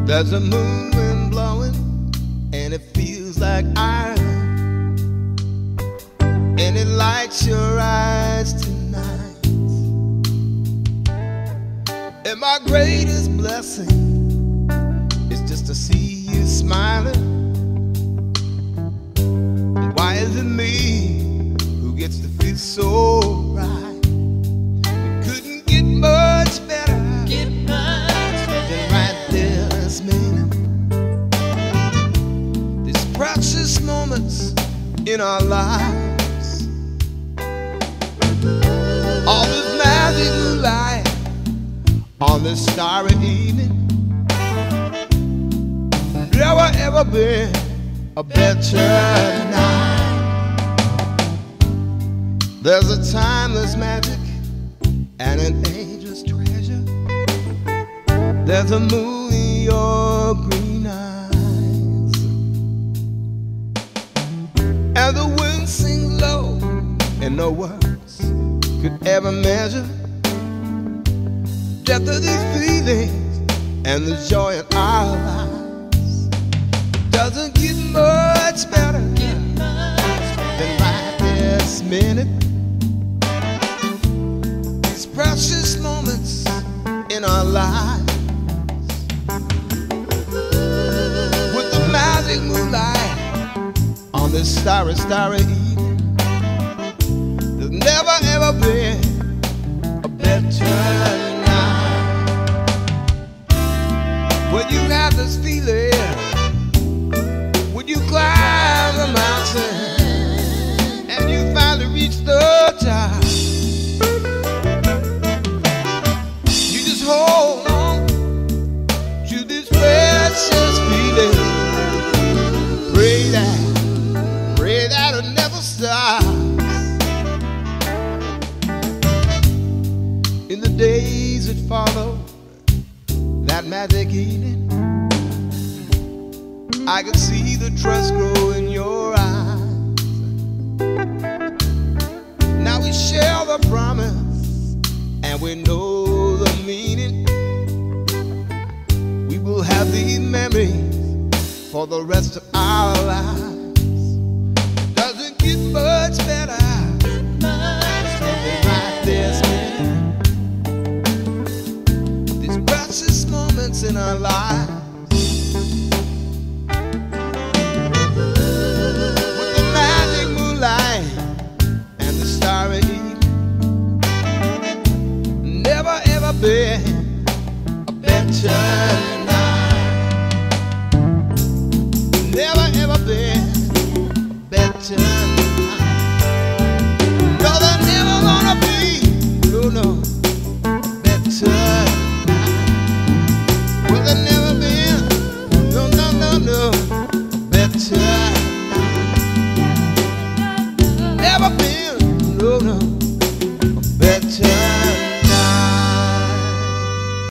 There's a moon wind blowing, and it feels like iron, and it lights your eyes tonight. And my greatest blessing is just to see you smiling. Why is it me who gets to feel so right? It couldn't get much better than right this minute. These precious moments in our lives, all this magic moonlight on this starry evening. Never ever been a better night. There's a timeless magic and an angel's treasure. There's a moon in your green eyes, and the wind sings low, and no words could ever measure depth of these feelings and the joy in our lives. Doesn't get much better than right this minute. These precious moments in our lives, with the magic moonlight on this starry, starry evening. There's never ever been a better night. When you have this feeling, when you climb the mountain and you finally reach the top, you just hold on to this precious feeling. Pray that it never stops. In the days that follow that magic evening, I can see the trust grow in your eyes. Now we share the promise, and we know the meaning. We will have these memories for the rest of our lives. It doesn't get much better than right this minute. These precious moments in our lives, been a better night. Never ever been a better night. No, there's never gonna be, no, no.